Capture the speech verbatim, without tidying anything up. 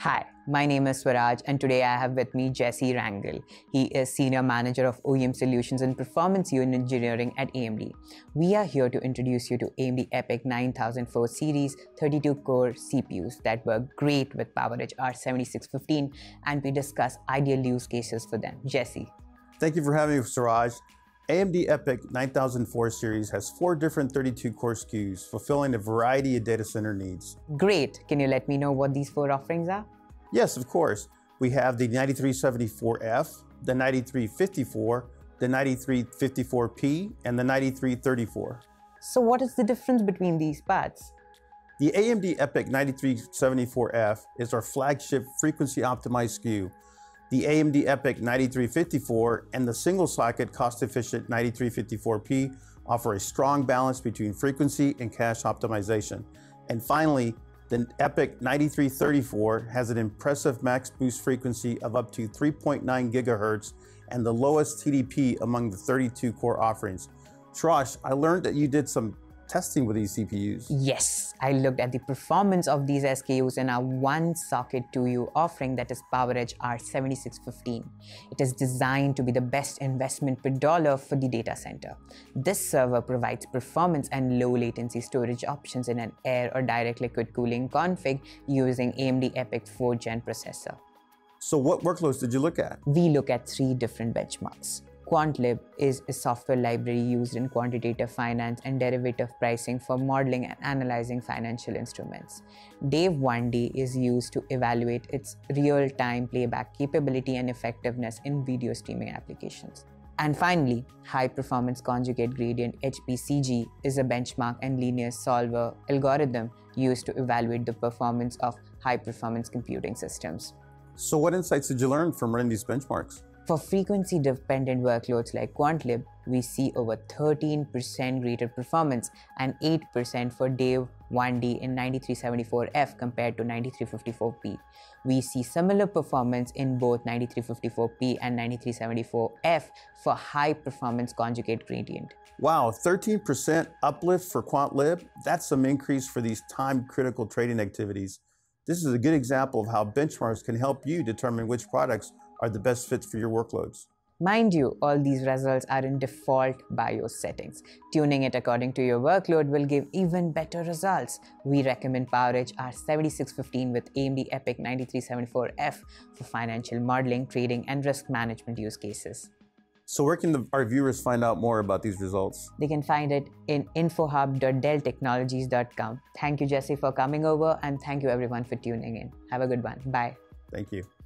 Hi, my name is Swaraj and today I have with me Jesse Rangel. He is Senior Manager of O E M Solutions and Performance Unit Engineering at A M D. We are here to introduce you to A M D EPYC nine thousand four series thirty-two core C P Us that work great with PowerEdge R seventy-six fifteen, and we discuss ideal use cases for them. Jesse. Thank you for having me, Swaraj. A M D EPYC nine thousand four series has four different thirty-two core S K Us, fulfilling a variety of data center needs. Great. Can you let me know what these four offerings are? Yes, of course. We have the ninety-three seventy-four F, the ninety-three fifty-four, the ninety-three fifty-four P, and the ninety-three thirty-four. So what is the difference between these parts? The A M D EPYC ninety-three seventy-four F is our flagship frequency optimized S K U. The A M D EPYC ninety-three fifty-four and the single socket cost-efficient ninety-three fifty-four P offer a strong balance between frequency and cache optimization. And finally, the EPYC ninety-three thirty-four has an impressive max boost frequency of up to three point nine gigahertz and the lowest T D P among the thirty-two core offerings. Swaraj, I learned that you did some testing with these C P Us. Yes, I looked at the performance of these S K Us in our one socket two U offering, that is PowerEdge R seventy-six fifteen. It is designed to be the best investment per dollar for the data center. This server provides performance and low latency storage options in an air or direct liquid cooling config using A M D EPYC fourth gen processor. So what workloads did you look at? We look at three different benchmarks. QuantLib is a software library used in quantitative finance and derivative pricing for modeling and analyzing financial instruments. Dave one D is used to evaluate its real-time playback capability and effectiveness in video streaming applications. And finally, High Performance Conjugate Gradient H P C G is a benchmark and linear solver algorithm used to evaluate the performance of high-performance computing systems. So what insights did you learn from running these benchmarks? For frequency-dependent workloads like QuantLib, we see over thirteen percent greater performance and eight percent for Dave one D in ninety-three seventy-four F compared to ninety-three fifty-four P. We see similar performance in both ninety-three fifty-four P and ninety-three seventy-four F for high-performance conjugate gradient. Wow, thirteen percent uplift for QuantLib? That's some increase for these time-critical trading activities. This is a good example of how benchmarks can help you determine which products are the best fits for your workloads. Mind you, all these results are in default BIOS settings. Tuning it according to your workload will give even better results. We recommend PowerEdge R seventy-six fifteen with A M D EPYC ninety-three seventy-four F for financial modeling, trading, and risk management use cases. So where can the, our viewers find out more about these results? They can find it in infohub dot dell technologies dot com. Thank you, Jesse, for coming over, and thank you everyone for tuning in. Have a good one. Bye. Thank you.